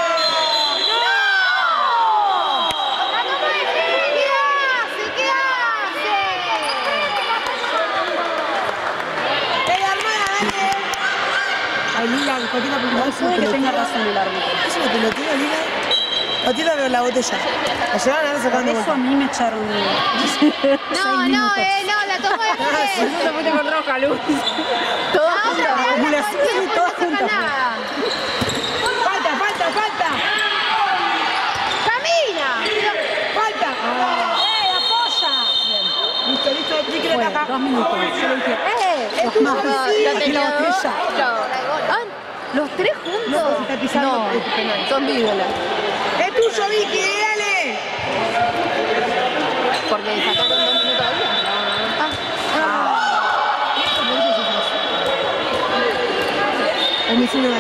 ¡Ey, hermana, dale! Ay, Lila, cualquiera pregunta.
Puede que tenga razón el árbitro.
¿Es una pelotera, Lila? Patina veo la botella. La llevaron a ver
Por
sacando
eso a
vuelta.
mí me echaron de...
No, no, la tomó después.
No te fuiste con roja, Luz. Todas juntas.
Acumulación y todas juntas.
Nada.
¡Falta!
¡Camina!
¡Falta!
¡Apoya!
Listo, ¿quién quiere
Bueno,
atajar?
2 minutos. Yo le dije,
¡Es tuyo,
y la
Vicky!
botella.
Ah, ¿los tres juntos?
No, se está pisando,
No,
es penal.
son víbolas.
¡Es tuyo, Vicky! ¡Dale!
Porque sacaron 2 minutos ahí.
A mí sí me va.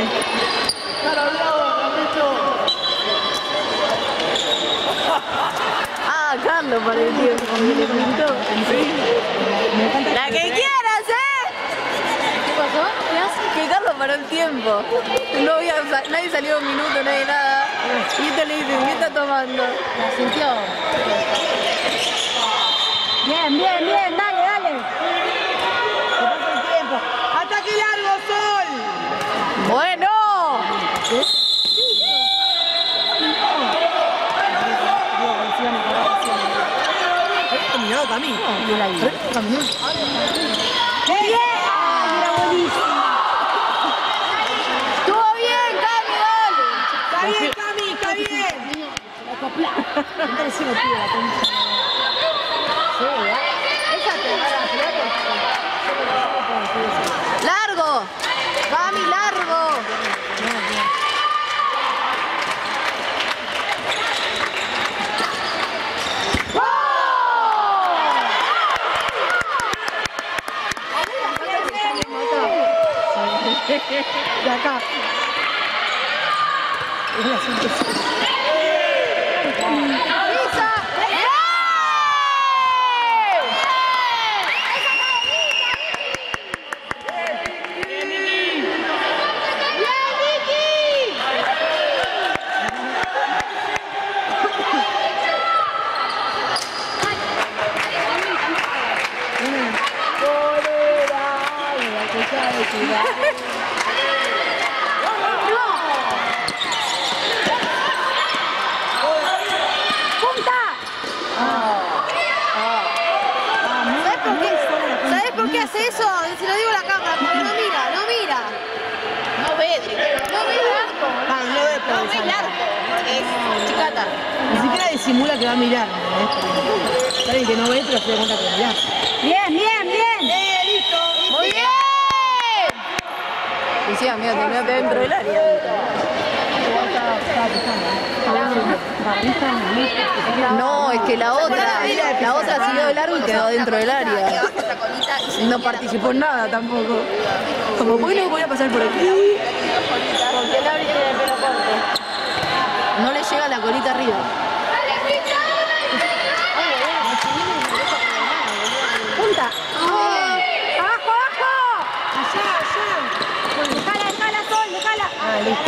Ah, Carlos para el tiempo, que le pintó. La que quieras, ¿Qué pasó? Que Carlos paró el tiempo. No había, nadie salió 1 minuto, nadie nada. Y este le dice, ¿qué está tomando?
La sintió.
Bien, dale.
lado Cami.
Y el aire.
Cami.
¡Bien! ¡Era buenísimo!
¡Estuvo bien, Cami, dale!
Está bien, Cami, está bien.
Entonces sí me pide la concha. Sí, esa te va a la pelota.
¡Largo! ¡Cami, largo!
De acá. Es la 106.
¡Pisa! ¿Sabes por qué hace eso? Se lo digo a la cámara, porque no mira, no mira. No ve, no ve el arco.
Ah, no ve por
No ve el arco, porque es chicata.
Ni siquiera disimula que va a mirar. Está bien que no ve, pero se da cuenta que mira.
Bien, bien, bien.
Listo.
¡Muy bien! Y sí, amigo, terminó dentro del área. No, es que la otra siguió de largo y quedó dentro del área. No participó en nada tampoco. Como, bueno, voy a pasar por aquí.
Porque el área tiene el pelo corto.
No le llega la colita arriba.
Punta. ¡Abajo, abajo!
Allá.
Dejala, dejala, Sol, dejala.
Ah, listo.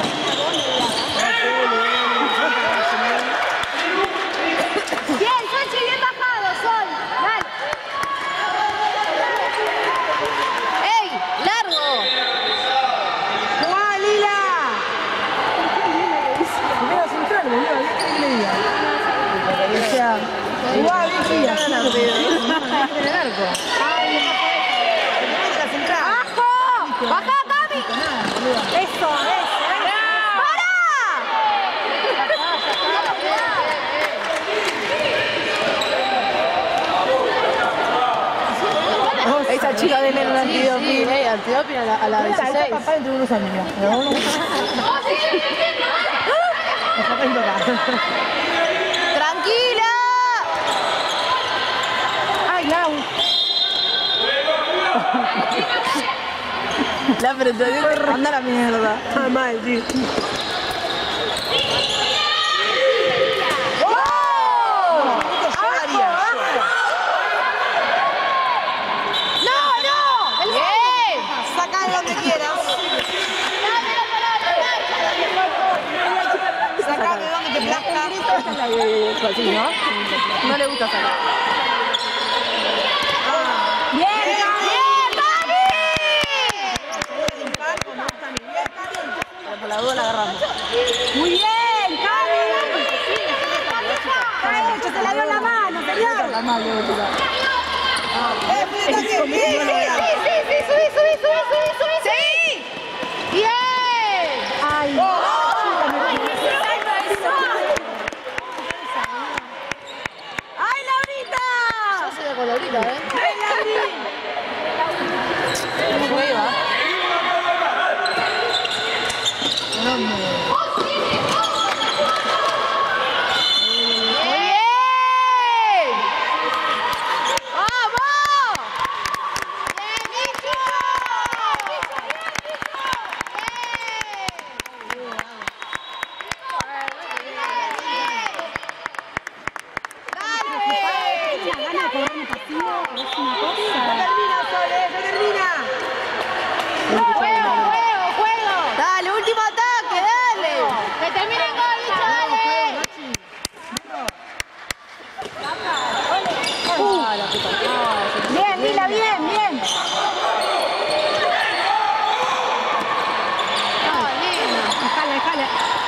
Bien, Sochi, bien bajado, Sol. Dale.
¡Ey! ¡Largo!
¡Jugá, Lila! Primero central, boludo. ¿Qué le diga? O sea, igual, Lila. En el arco. La central.
¡Abajo! ¡Baja, Cami!
Eso, eso.
Esa chica de menos antidoping, antidoping a la 16.
Papá dentro de unos años, mira. Papá en toca.
¡Tranquila!
Ay, Lau.
La pero anda la mierda.
Ah, mal, tío. Saca de donde quieras. Saca de donde te plazca.
Así, ¿no? No le gusta sacar.
Bien,
Por la duda la agarramos.
muy bien, Cami. Está hecho, se la dio en la mano, señor.
¡Sí! ¡Bien!
Ay,
¡Ay, Laurita! Yo soy de con Laurita, ¿eh? ¿Cómo iba? ¡Muy bien! ¡Vamos! ¡Bien, Micho!
la gana de cobrar un partido, es una cosa.
Termina, Sole, se termina.
¡Juego, juego, juego! ¡Dale, último ataque, dale! ¡Que termine el gol, Licha, dale!
Bien, Lila, bien, bien.
No, Lina.
Dejala, dejala.